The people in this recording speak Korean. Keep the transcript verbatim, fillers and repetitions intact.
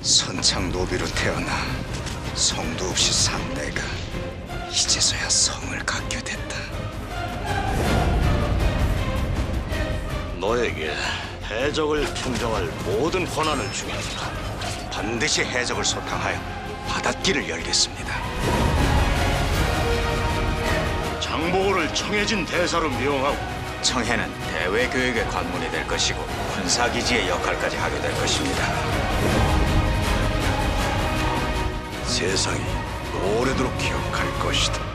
선창 노비로 태어나 성도 없이 산 내가 이제서야 성을 갖게 됐다. 너에게 해적을 평정할 모든 권한을 주겠다. 반드시 해적을 소탕하여 바닷길을 열겠습니다. 장보고를 청해진 대사로 명하고 청해는 대외교육의 관문이 될 것이고 군사기지의 역할까지 하게 될 것입니다. 세상이 오래도록 기억할 것이다.